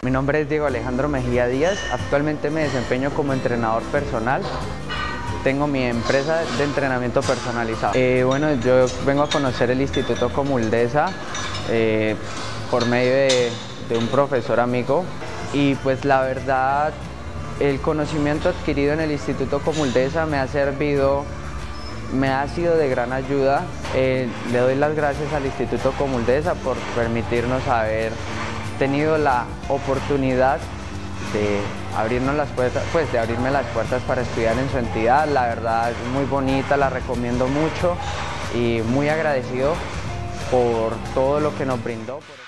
Mi nombre es Diego Alejandro Mejía Díaz, actualmente me desempeño como entrenador personal. Tengo mi empresa de entrenamiento personalizado. Bueno, yo vengo a conocer el Instituto Comuldesa por medio de un profesor amigo y pues la verdad el conocimiento adquirido en el Instituto Comuldesa me ha sido de gran ayuda. Le doy las gracias al Instituto Comuldesa por permitirnos haber tenido la oportunidad de abrirnos las puertas, de abrirme las puertas para estudiar en su entidad. La verdad es muy bonita, la recomiendo mucho y muy agradecido por todo lo que nos brindó.